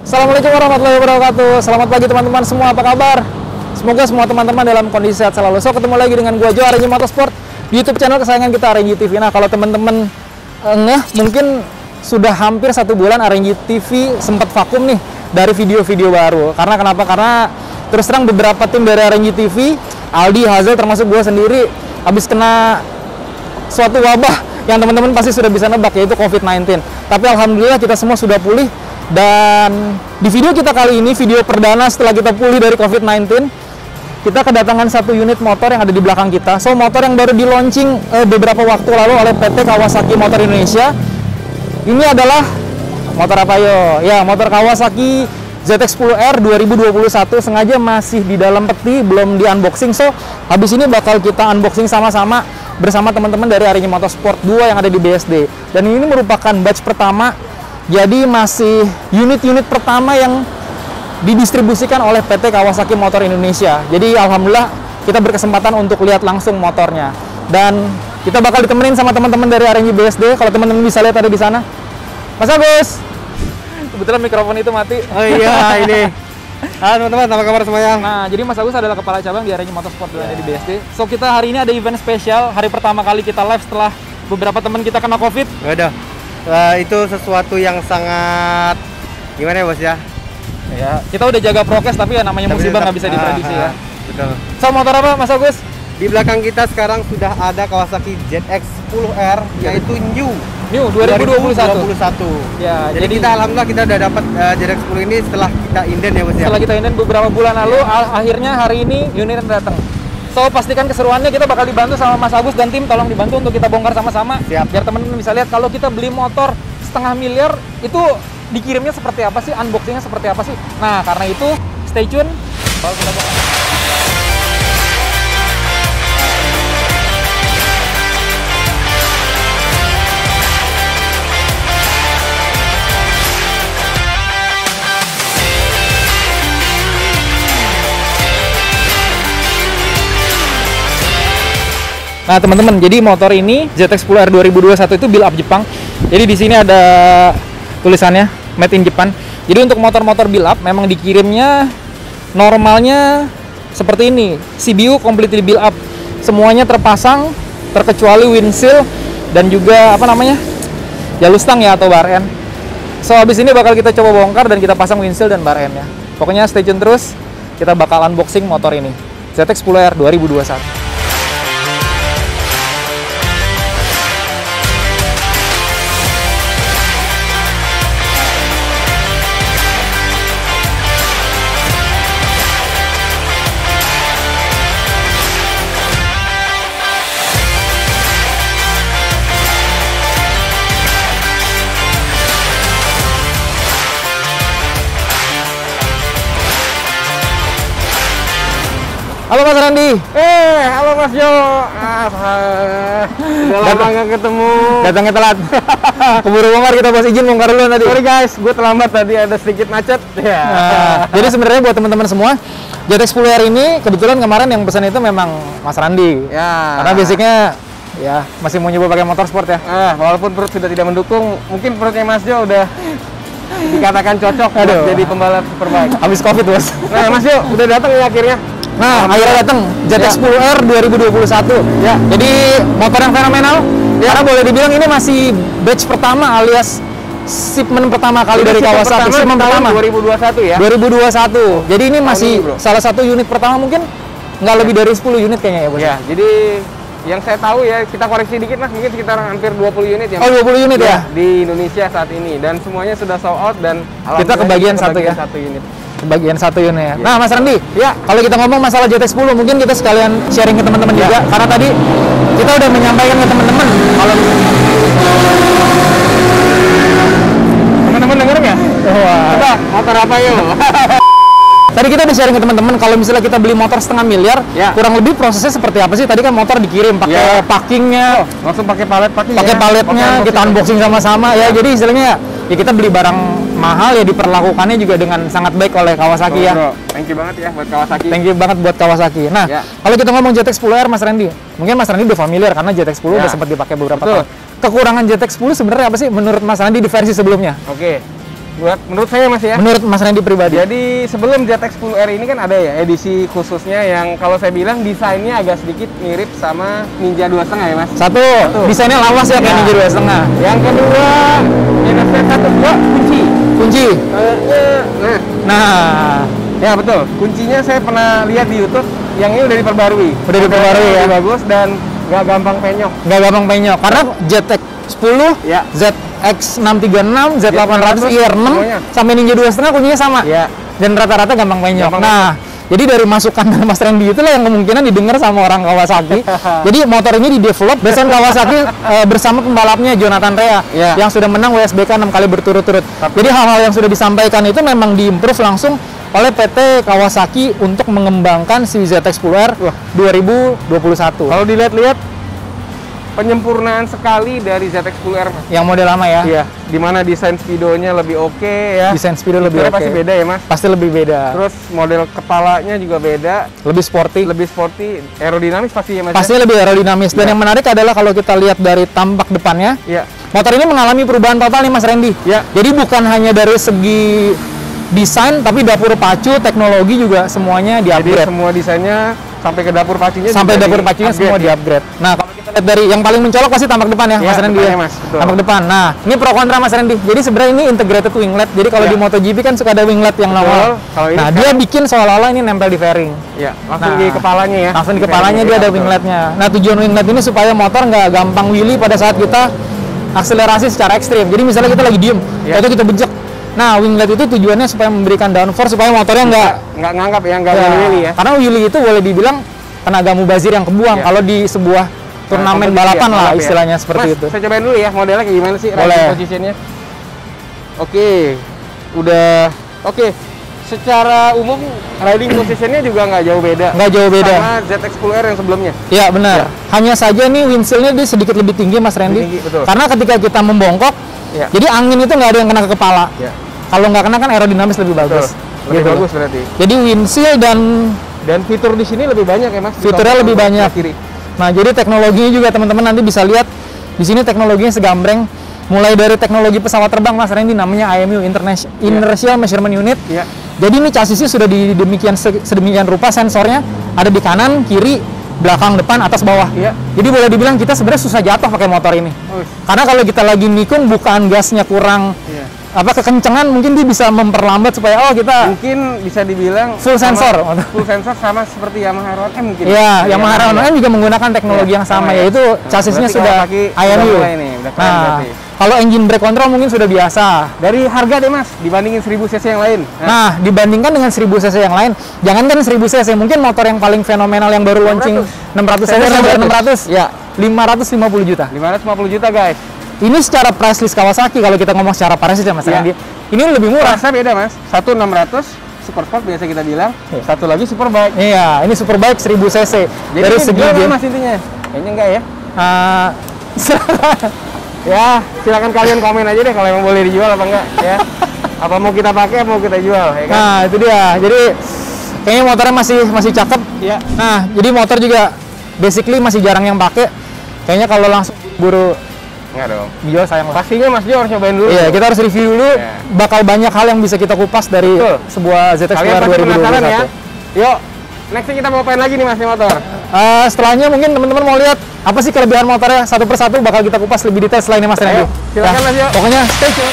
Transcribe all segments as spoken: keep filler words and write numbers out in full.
Assalamualaikum warahmatullahi wabarakatuh. Selamat pagi teman-teman semua, apa kabar? Semoga semua teman-teman dalam kondisi sehat selalu. So, ketemu lagi dengan gua Jo, R N G Motorsport, di YouTube channel kesayangan kita, R N G T V. Nah, kalau teman-teman eh, ngeh, mungkin sudah hampir satu bulan R N G T V sempat vakum nih dari video-video baru. Karena kenapa? Karena terus terang beberapa tim dari R N G T V, Aldi, Hazel, termasuk gua sendiri, habis kena suatu wabah yang teman-teman pasti sudah bisa nebak, yaitu COVID sembilan belas. Tapi alhamdulillah kita semua sudah pulih. Dan di video kita kali ini, video perdana setelah kita pulih dari COVID sembilan belas, kita kedatangan satu unit motor yang ada di belakang kita. So, motor yang baru di launching eh, beberapa waktu lalu oleh P T Kawasaki Motor Indonesia. Ini adalah motor apa yo? Ya, motor Kawasaki Z X sepuluh R dua ribu dua puluh satu. Sengaja masih di dalam peti, belum di unboxing. So, habis ini bakal kita unboxing sama-sama bersama teman-teman dari R N G Motorsport dua yang ada di B S D. Dan ini merupakan batch pertama. Jadi masih unit-unit pertama yang didistribusikan oleh P T Kawasaki Motor Indonesia. Jadi alhamdulillah kita berkesempatan untuk lihat langsung motornya. Dan kita bakal ditemenin sama teman-teman dari R N G B S D. Kalau teman-teman bisa lihat ada di sana. Mas Agus. Kebetulan mikrofon itu mati. Oh iya, ini. Halo teman-teman, apa kabar semuanya? Nah, jadi Mas Agus adalah kepala cabang di R N G Motorsport yeah. di B S D. So, kita hari ini ada event spesial. Hari pertama kali kita live setelah beberapa teman kita kena COVID. Waduh. Uh, itu sesuatu yang sangat gimana ya bos ya? Ya, kita udah jaga prokes tapi ya namanya musibah nggak bisa diprediksi ah, ya. Ah, betul. So, motor apa Mas Agus? Di belakang kita sekarang sudah ada Kawasaki Z X sepuluh R yaitu new. New dua ribu dua puluh satu. dua ribu dua puluh satu. Ya, jadi, jadi kita alhamdulillah kita udah dapat uh, Z X sepuluh ini setelah kita inden ya bos ya. Setelah kita inden beberapa bulan lalu, ya. Akhirnya hari ini unitnya datang. So, pastikan keseruannya, kita bakal dibantu sama Mas Agus dan tim, tolong dibantu untuk kita bongkar sama-sama. Biar teman-teman bisa lihat kalau kita beli motor setengah miliar itu dikirimnya seperti apa sih, unboxingnya seperti apa sih. Nah, karena itu stay tune. Bakal kita bongkar. Nah, teman-teman, jadi motor ini Z X sepuluh R dua ribu dua puluh satu itu build up Jepang. Jadi di sini ada tulisannya made in Japan. Jadi untuk motor-motor build up memang dikirimnya normalnya seperti ini. C B U completely build up. Semuanya terpasang terkecuali windshield dan juga apa namanya? jalur stang ya atau bar end. So, habis ini bakal kita coba bongkar dan kita pasang windshield dan bar end ya. Pokoknya stay tune terus. Kita bakal unboxing motor ini. Z X sepuluh R dua ribu dua puluh satu. Halo Mas Randi. Eh, halo Mas Jo. Ah, udah lama nggak ketemu. Datangnya telat. Keburu bongkar, kita bos izin bongkar dulu tadi. Sorry guys, gue terlambat tadi, ada sedikit macet. Ya. Nah, jadi sebenarnya buat teman-teman semua, Z X sepuluh R ini kebetulan kemarin yang pesan itu memang Mas Randi. Ya. Karena basicnya ya masih mau nyoba pakai motor sport ya. Ah, walaupun perut sudah tidak mendukung, mungkin perutnya Mas Jo udah dikatakan cocok Aduh. jadi pembalap superbike. Habis COVID bos. Nah Mas Jo udah datang ya akhirnya. Nah, akhirnya datang Z X sepuluh R dua ribu dua puluh satu. Ya. Jadi motor yang fenomenal. Ya. Karena boleh dibilang ini masih batch pertama alias shipment pertama kali ini dari Kawasaki. Shipment pertama dua ribu dua puluh satu ya. dua ribu dua puluh satu. Jadi ini masih ini, salah satu unit pertama, mungkin nggak lebih dari sepuluh unit kayaknya ya bos. Ya, jadi yang saya tahu ya, kita koreksi dikit Mas, mungkin sekitar hampir dua puluh unit ya. Oh, dua puluh unit ya, ya di Indonesia saat ini, dan semuanya sudah sold out dan kita kebagian satu ya. Satu unit. Bagian satu unit ya. Yeah. Nah, Mas Randi, ya kalau kita ngomong masalah Z X sepuluh, mungkin kita sekalian sharing ke teman-teman yeah. juga, karena tadi kita udah menyampaikan ke teman-teman kalau teman-teman denger nggak? Wah. Coba motor apa yuk? Tadi kita udah sharing ke teman-teman kalau misalnya kita beli motor setengah miliar, ya. kurang lebih prosesnya seperti apa sih? Tadi kan motor dikirim pakai ya. packingnya, oh, langsung pakai palet, pakai pakai ya. paletnya, kita unboxing sama-sama ya. ya. Jadi istilahnya ya kita beli barang mahal ya, diperlakukannya juga dengan sangat baik oleh Kawasaki. Oh, ya. Bro. Thank you banget ya buat Kawasaki. Thank you banget buat Kawasaki. Nah, ya. kalau kita ngomong Z X sepuluh R Mas Randy, mungkin Mas Randy udah familiar karena Z X sepuluh ya. udah sempat dipakai beberapa Betul. tahun. Kekurangan Z X sepuluh sebenarnya apa sih menurut Mas Randy di versi sebelumnya? Oke. Buat menurut saya Mas ya. Menurut Mas Randy pribadi. Jadi sebelum Z X sepuluh R ini kan ada ya edisi khususnya yang kalau saya bilang desainnya agak sedikit mirip sama Ninja dua koma lima ya Mas. Satu, Satu. desainnya lawas ya, kayak Ninja dua koma lima. Yang kedua, minus satu dua kunci. Kunci. Uh, nah, Nah, ya betul. Kuncinya saya pernah lihat di YouTube. Yang ini udah diperbarui. Udah diperbarui ya. Bagus dan nggak gampang penyok. nggak gampang penyok karena Z X sepuluh, Ya. Z X enam tiga enam, Z delapan ratus, I R enam semuanya. sampai Ninja dua koma lima kuncinya sama. Ya. Dan rata-rata gampang penyok. Gampang nah, jadi dari masukan dari Mas Randy itulah yang kemungkinan didengar sama orang Kawasaki. Jadi motor ini didevelop bersama Kawasaki eh, bersama pembalapnya Jonathan Rea Ya. yang sudah menang W S B K enam kali berturut-turut. Jadi hal-hal yang sudah disampaikan itu memang diimprove langsung oleh P T Kawasaki untuk mengembangkan si Z X sepuluh R Wah. dua ribu dua puluh satu. Kalau dilihat-lihat penyempurnaan sekali dari Z X sepuluh R Mas. Yang model lama ya. Iya, dimana desain speedonya lebih oke ya. Desain speedo lebih Fiturnya oke. pasti beda ya Mas. Pasti lebih beda. Terus model kepalanya juga beda, Lebih sporty. lebih sporty, aerodinamis pasti ya Mas. Pastinya lebih aerodinamis. Dan Iya. yang menarik adalah kalau kita lihat dari tampak depannya, Iya. motor ini mengalami perubahan total nih Mas Randy. Iya. Jadi bukan hanya dari segi desain, tapi dapur pacu, teknologi juga semuanya Jadi di-upgrade. semua desainnya sampai ke dapur pacunya Sampai juga dapur di- pacunya upgrade semua ya. di-upgrade. Nah, kalau kita lihat dari yang paling mencolok pasti tampak depan ya, Iya, Mas Randy. depannya, ya. Mas, betul. Tampak depan. Nah, ini pro kontra Mas Randy. Jadi sebenarnya ini integrated winglet. Jadi kalau Iya. di MotoGP kan suka ada winglet yang Betul. nongol. Kalau ini Nah, dia sekarang- bikin seolah-olah ini nempel di fairing. Iya, langsung Nah, di kepalanya ya. Langsung di Di kepalanya dia fairing, ada iya, betul. wingletnya. Nah, tujuan winglet ini supaya motor nggak gampang wheelie pada saat kita akselerasi secara ekstrim. Jadi misalnya kita lagi diem, Iya. atau kita bejek. Nah, winglet itu tujuannya supaya memberikan downforce supaya motornya nggak nggak nganggap ya, nggak ya, willy ya. karena wheelie itu boleh dibilang tenaga mubazir yang kebuang Iya. kalau di sebuah turnamen Kompetisi balapan ya, lah balap ya. istilahnya seperti Mas, itu. saya cobain dulu ya modelnya kayak gimana sih Boleh. riding positionnya. Oke, udah oke. Secara umum riding positionnya juga nggak jauh beda. Nggak jauh beda. Sama Z X sepuluh R yang sebelumnya. Iya benar. Ya. Hanya saja nih windshieldnya dia sedikit lebih tinggi Mas Randy. Lebih tinggi, betul. Karena ketika kita membongkok, Ya. jadi angin itu nggak ada yang kena ke kepala. Ya. Kalau nggak kena kan aerodinamis lebih bagus. Betul. Lebih Gitu. bagus berarti. Jadi windshield dan Dan fitur di sini lebih banyak ya Mas. fiturnya lebih Di banyak. kiri. Nah, jadi teknologinya juga teman-teman nanti bisa lihat di sini teknologinya segambreng. Mulai dari teknologi pesawat terbang Mas Randy namanya I M U International Inertial Measurement Unit. Iya. Jadi ini chassisnya sudah di demikian se- sedemikian rupa, sensornya ada di kanan, kiri, belakang, depan, atas, bawah. Iya. Jadi boleh dibilang kita sebenarnya susah jatuh pakai motor ini. Oh, Karena kalau kita lagi nikung bukan gasnya kurang iya. apa kekencengan, mungkin dia bisa memperlambat supaya oh kita Mungkin bisa dibilang Full sama- sensor. Full sensor sama seperti Yamaha R satu M mungkin. ya yang Yamaha R satu M juga menggunakan teknologi Iya, yang sama, sama ya. yaitu Nah, chassisnya berarti sudah Kawasaki I M U. sudah mulai nih, udah keren Nah, berarti. kalau engine brake control mungkin sudah biasa. Dari harga deh Mas, dibandingin seribu cc yang lain. Nah, dibandingkan dengan seribu cc yang lain, jangankan seribu cc, mungkin motor yang paling fenomenal yang baru launching enam ratus cc sampai enam ratus, Ya, lima ratus lima puluh juta. lima ratus lima puluh juta guys. Ini secara price list Kawasaki kalau kita ngomong secara price list ya Mas Iya. Randy. Ini lebih murah. Rasa beda Mas. Satu enam ratus super sport biasa kita bilang, Iya. satu lagi super bike. Iya, ini superbike seribu cc. Jadi Dari ini segi jual nggak, game. Mas intinya? Kayaknya enggak ya. Ah, Ya, silakan kalian komen aja deh kalau emang boleh dijual apa enggak ya. Apa mau kita pakai, apa mau kita jual ya kan? nah, itu dia. Jadi kayaknya motornya masih masih cakep. Ya. Nah, jadi motor juga basically masih jarang yang pakai. Kayaknya kalau langsung buru Enggak dong. dijual sayang lah. Pastinya Mas Jo harus cobain dulu. Iya, kita harus review dulu. Iya. Bakal banyak hal yang bisa kita kupas dari Betul. sebuah Z X Kalian sepuluh R pasti dua ribu dua puluh penasaran satu. ya. Yuk, next kita mau apain lagi nih Mas nih motor? Eh, setelahnya mungkin teman-teman mau lihat apa sih kelebihan motornya satu persatu, bakal kita kupas lebih detail selain ini Mas Randy. Ayo, silakan, Mas Yo. Pokoknya stay tune.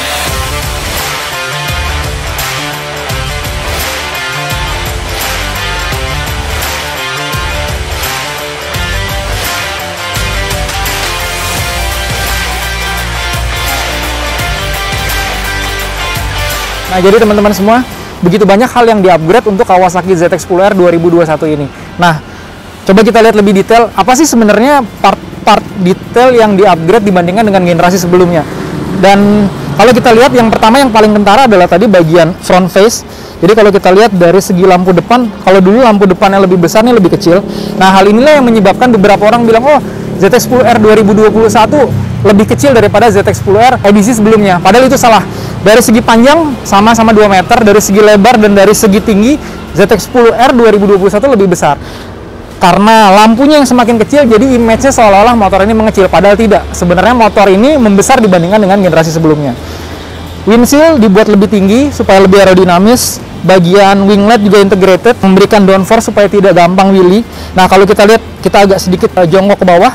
Nah, jadi teman-teman semua, begitu banyak hal yang di-upgrade untuk Kawasaki Z X sepuluh R dua ribu dua puluh satu ini. Nah, coba kita lihat lebih detail, apa sih sebenarnya part-part detail yang di-upgrade dibandingkan dengan generasi sebelumnya. Dan kalau kita lihat, yang pertama yang paling kentara adalah tadi bagian front face. Jadi kalau kita lihat dari segi lampu depan, kalau dulu lampu depannya lebih besar, ini lebih kecil. Nah, hal inilah yang menyebabkan beberapa orang bilang, oh, Z X sepuluh R dua ribu dua puluh satu lebih kecil daripada Z X sepuluh R edisi sebelumnya. Padahal itu salah. Dari segi panjang sama-sama dua meter, dari segi lebar dan dari segi tinggi Z X sepuluh R dua ribu dua puluh satu lebih besar. Karena lampunya yang semakin kecil, jadi image-nya seolah-olah motor ini mengecil. Padahal tidak. Sebenarnya motor ini membesar dibandingkan dengan generasi sebelumnya. Windshield dibuat lebih tinggi supaya lebih aerodinamis. Bagian winglet juga integrated, memberikan downforce supaya tidak gampang wheelie. Nah, kalau kita lihat, kita agak sedikit jongkok ke bawah.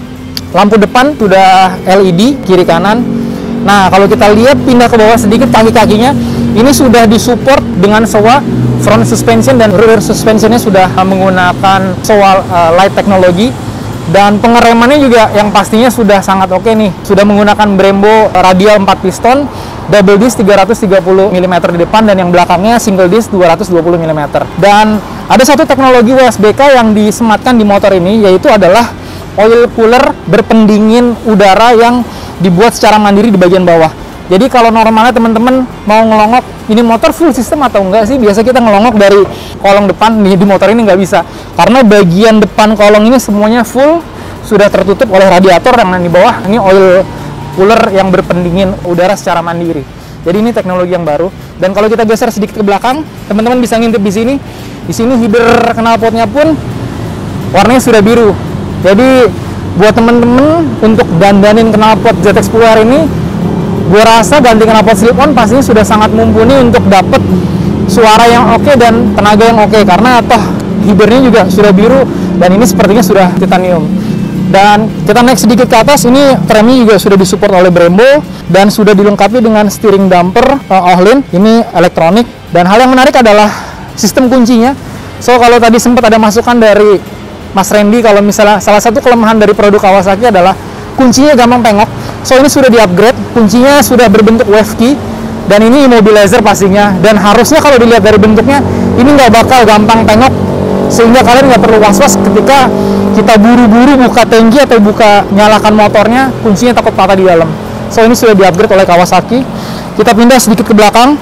Lampu depan sudah L E D kiri kanan. Nah, kalau kita lihat pindah ke bawah sedikit, kaki-kakinya ini sudah disupport dengan S O A front suspension, dan rear suspensionnya sudah menggunakan S O A uh, light technology. Dan pengeremannya juga yang pastinya sudah sangat oke nih. Sudah menggunakan Brembo radial empat piston, double disc tiga ratus tiga puluh milimeter di depan, dan yang belakangnya single disc dua ratus dua puluh milimeter. Dan ada satu teknologi W S B K yang disematkan di motor ini, yaitu adalah oil cooler berpendingin udara yang dibuat secara mandiri di bagian bawah. Jadi kalau normalnya teman-teman mau ngelongok, ini motor full system atau enggak sih? Biasa kita ngelongok dari kolong depan, nih di motor ini nggak bisa. Karena bagian depan kolong ini semuanya full, sudah tertutup oleh radiator yang di bawah. Ini oil cooler yang berpendingin udara secara mandiri. Jadi ini teknologi yang baru. Dan kalau kita geser sedikit ke belakang, teman-teman bisa ngintip di sini. Di sini header knalpotnya pun warnanya sudah biru. Jadi buat temen-temen untuk dandanin knalpot Z X sepuluh R ini, gue rasa ganti knalpot slip-on pastinya sudah sangat mumpuni untuk dapet suara yang oke dan tenaga yang oke, karena toh headernya juga sudah biru dan ini sepertinya sudah titanium. Dan kita naik sedikit ke atas, ini remnya juga sudah disupport oleh Brembo dan sudah dilengkapi dengan steering damper uh, Ohlin, ini elektronik. Dan hal yang menarik adalah sistem kuncinya. So kalau tadi sempat ada masukan dari Mas Randy, kalau misalnya salah satu kelemahan dari produk Kawasaki adalah kuncinya gampang pengok. So ini sudah di-upgrade, kuncinya sudah berbentuk wave key, dan ini immobilizer pastinya. Dan harusnya kalau dilihat dari bentuknya, ini nggak bakal gampang pengok, sehingga kalian nggak perlu was-was ketika kita buru-buru buka tangki atau buka nyalakan motornya, kuncinya takut patah di dalam. So ini sudah di-upgrade oleh Kawasaki. Kita pindah sedikit ke belakang.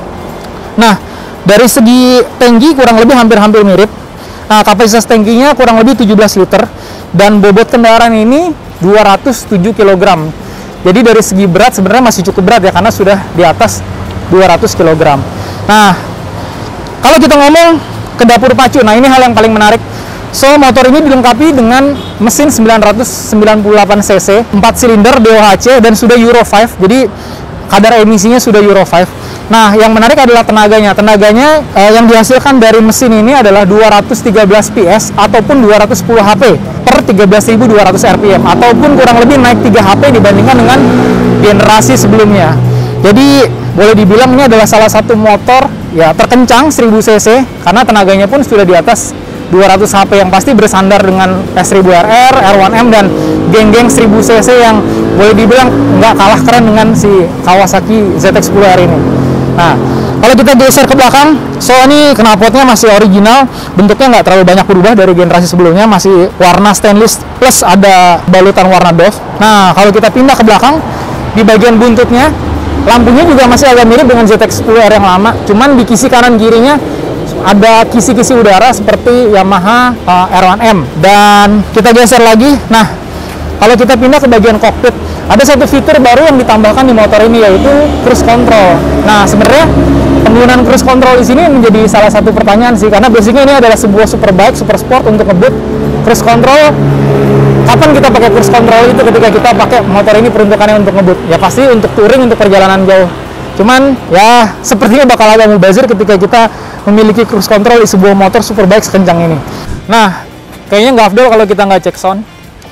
Nah, dari segi tangki kurang lebih hampir-hampir mirip. Nah, kapasitas tangkinya kurang lebih tujuh belas liter, dan bobot kendaraan ini dua ratus tujuh kilogram. Jadi dari segi berat sebenarnya masih cukup berat ya, karena sudah di atas dua ratus kilogram. Nah, kalau kita ngomong ke dapur pacu, nah ini hal yang paling menarik. So, motor ini dilengkapi dengan mesin sembilan ratus sembilan puluh delapan cc, empat silinder D O H C, dan sudah Euro lima. Jadi kadar emisinya sudah Euro lima. Nah, yang menarik adalah tenaganya. Tenaganya eh, yang dihasilkan dari mesin ini adalah dua ratus tiga belas P S ataupun dua ratus sepuluh H P per tiga belas ribu dua ratus R P M, ataupun kurang lebih naik tiga H P dibandingkan dengan generasi sebelumnya. Jadi boleh dibilang ini adalah salah satu motor ya terkencang seribu cc, karena tenaganya pun sudah di atas dua ratus H P, yang pasti bersandar dengan S seribu R R, R satu M, dan geng-geng seribu cc yang boleh dibilang nggak kalah keren dengan si Kawasaki Z X sepuluh R ini. Nah, kalau kita geser ke belakang, so ini knalpotnya masih original, bentuknya nggak terlalu banyak berubah dari generasi sebelumnya, masih warna stainless plus ada balutan warna doff. Nah, kalau kita pindah ke belakang, di bagian buntutnya, lampunya juga masih agak mirip dengan Z X sepuluh R yang lama, cuman di kisi kanan kirinya ada kisi-kisi udara seperti Yamaha uh, R satu M. Dan kita geser lagi, nah kalau kita pindah ke bagian kokpit, ada satu fitur baru yang ditambahkan di motor ini, yaitu cruise control. Nah, sebenarnya penggunaan cruise control di sini menjadi salah satu pertanyaan sih, karena basicnya ini adalah sebuah superbike, super sport untuk ngebut. Cruise control, kapan kita pakai cruise control itu? Ketika kita pakai motor ini peruntukannya untuk ngebut. Ya pasti untuk touring, untuk perjalanan jauh. Cuman ya sepertinya bakal agak mubazir ketika kita memiliki cruise control di sebuah motor superbike sekencang ini. Nah, kayaknya nggak afdol kalau kita nggak cek sound.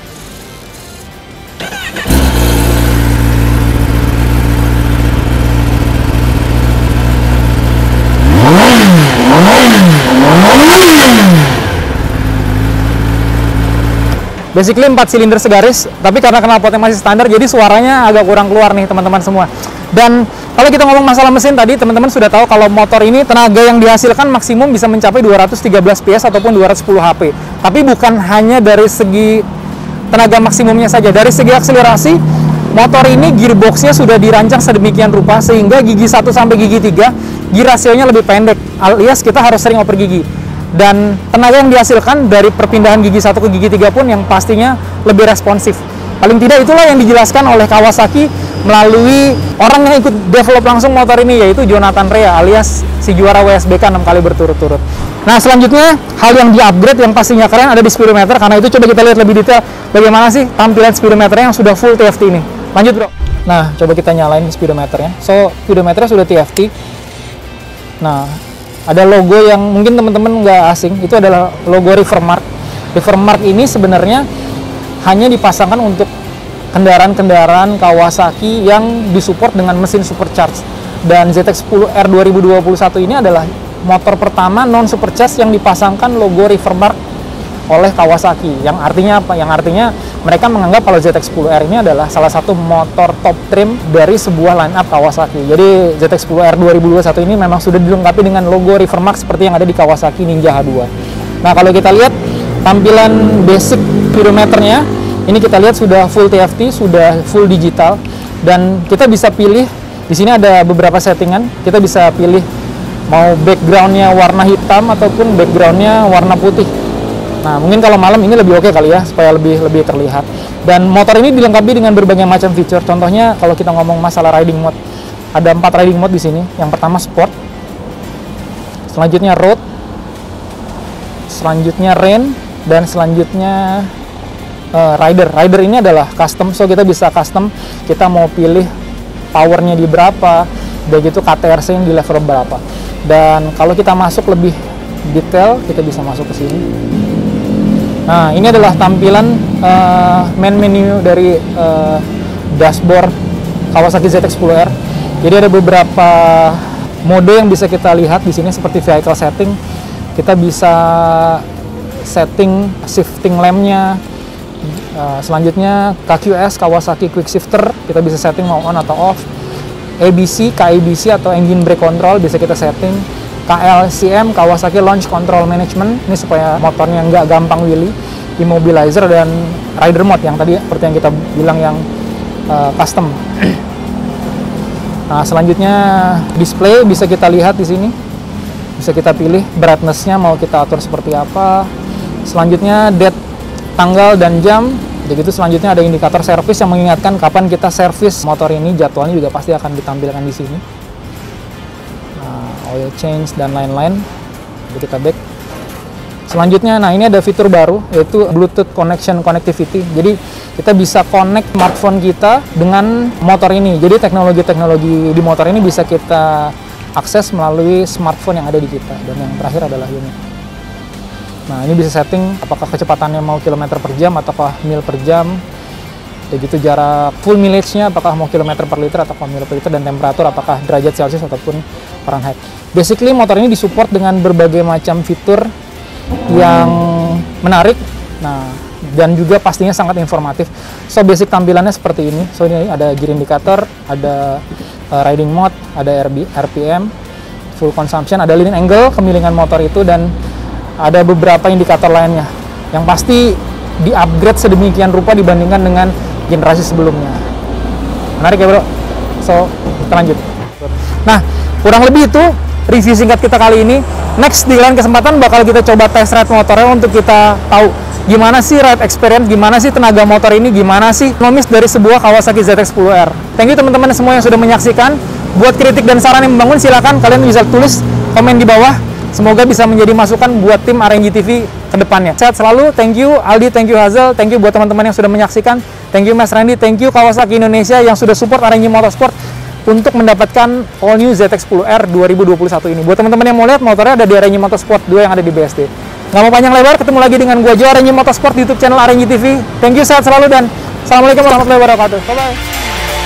Basically empat silinder segaris, tapi karena knalpotnya masih standar, jadi suaranya agak kurang keluar nih teman-teman semua. Dan kalau kita ngomong masalah mesin tadi, teman-teman sudah tahu kalau motor ini tenaga yang dihasilkan maksimum bisa mencapai dua ratus tiga belas P S ataupun dua ratus sepuluh H P. Tapi bukan hanya dari segi tenaga maksimumnya saja, dari segi akselerasi, motor ini gearboxnya sudah dirancang sedemikian rupa sehingga gigi satu sampai gigi tiga, gear rasionya lebih pendek, alias kita harus sering oper gigi. Dan tenaga yang dihasilkan dari perpindahan gigi satu ke gigi tiga pun yang pastinya lebih responsif. Paling tidak itulah yang dijelaskan oleh Kawasaki melalui orang yang ikut develop langsung motor ini, yaitu Jonathan Rea alias si juara W S B K enam kali berturut-turut. Nah, selanjutnya hal yang di-upgrade yang pastinya keren ada di speedometer. Karena itu coba kita lihat lebih detail bagaimana sih tampilan speedometernya yang sudah full T F T ini. Lanjut, bro. Nah, coba kita nyalain speedometernya. So, speedometernya sudah T F T. Nah, ada logo yang mungkin teman-teman nggak asing, itu adalah logo Rivermark. Rivermark ini sebenarnya hanya dipasangkan untuk kendaraan-kendaraan Kawasaki yang disupport dengan mesin supercharged. Dan Z X sepuluh R dua ribu dua puluh satu ini adalah motor pertama non supercharged yang dipasangkan logo Rivermark oleh Kawasaki. Yang artinya apa? Yang artinya mereka menganggap kalau Z X sepuluh R ini adalah salah satu motor top trim dari sebuah line up Kawasaki. Jadi Z X sepuluh R dua ribu dua puluh satu ini memang sudah dilengkapi dengan logo Rivermark seperti yang ada di Kawasaki Ninja H dua. Nah, kalau kita lihat tampilan basic speedometernya, ini kita lihat sudah full T F T, sudah full digital, dan kita bisa pilih. Di sini ada beberapa settingan. Kita bisa pilih mau backgroundnya warna hitam ataupun backgroundnya warna putih. Nah, mungkin kalau malam ini lebih oke kali ya, supaya lebih lebih terlihat. Dan motor ini dilengkapi dengan berbagai macam fitur. Contohnya kalau kita ngomong masalah riding mode, ada empat riding mode di sini. Yang pertama sport, selanjutnya road, selanjutnya rain, dan selanjutnya uh, rider. Rider ini adalah custom, so kita bisa custom. Kita mau pilih powernya di berapa, dan gitu K T R C-nya di level berapa. Dan kalau kita masuk lebih detail, kita bisa masuk ke sini. Nah, ini adalah tampilan uh, main menu dari uh, dashboard Kawasaki Z X sepuluh R. Jadi ada beberapa mode yang bisa kita lihat di sini seperti vehicle setting. Kita bisa setting shifting lamp-nya. Uh, selanjutnya K Q S Kawasaki Quick Shifter, kita bisa setting mau on atau off. A B C, K E B C atau Engine Brake Control bisa kita setting. K L C M Kawasaki Launch Control Management, ini supaya motornya nggak gampang wheelie. Immobilizer dan rider mode yang tadi seperti yang kita bilang yang uh, custom. Nah, selanjutnya display bisa kita lihat di sini, bisa kita pilih brightness-nya mau kita atur seperti apa. Selanjutnya date, tanggal dan jam. Begitu selanjutnya ada indikator servis yang mengingatkan kapan kita servis motor ini, jadwalnya juga pasti akan ditampilkan di sini. Oil change dan lain-lain. Jadi kita back. Selanjutnya, nah ini ada fitur baru yaitu Bluetooth connection connectivity. Jadi kita bisa connect smartphone kita dengan motor ini. Jadi teknologi-teknologi di motor ini bisa kita akses melalui smartphone yang ada di kita. Dan yang terakhir adalah ini. Nah, ini bisa setting apakah kecepatannya mau kilometer per jam ataukah mil per jam. Kayak gitu jarak full mileage-nya apakah mau kilometer per liter atau mil per liter, dan temperatur apakah derajat Celcius ataupun Fahrenheit. Basically motor ini disupport dengan berbagai macam fitur yang menarik. Nah, dan juga pastinya sangat informatif. So basic tampilannya seperti ini. So ini ada gear indicator, ada uh, riding mode, ada R P M, full consumption, ada lean angle, kemiringan motor itu, dan ada beberapa indikator lainnya. Yang pasti di-upgrade sedemikian rupa dibandingkan dengan generasi sebelumnya. Menarik ya bro? So, kita lanjut. Nah, kurang lebih itu review singkat kita kali ini. Next, di lain kesempatan bakal kita coba test ride motornya untuk kita tahu gimana sih ride experience, gimana sih tenaga motor ini, gimana sih ekonomis dari sebuah Kawasaki Z X sepuluh R. Thank you teman-teman semua yang sudah menyaksikan. Buat kritik dan saran yang membangun, silakan kalian bisa tulis komen di bawah. Semoga bisa menjadi masukan buat tim R N G T V ke depannya. Sehat selalu, thank you Aldi, thank you Hazel, thank you buat teman-teman yang sudah menyaksikan. Thank you Mas Randy, thank you Kawasaki Indonesia yang sudah support R N G Motorsport untuk mendapatkan all new Z X sepuluh R dua ribu dua puluh satu ini. Buat teman-teman yang mau lihat motornya ada di R N G Motorsport dua yang ada di B S D. Nggak mau panjang lebar, ketemu lagi dengan gua Jo R N G Motorsport di YouTube channel R N G T V. Thank you, sehat selalu, dan assalamualaikum warahmatullahi wabarakatuh. Bye-bye.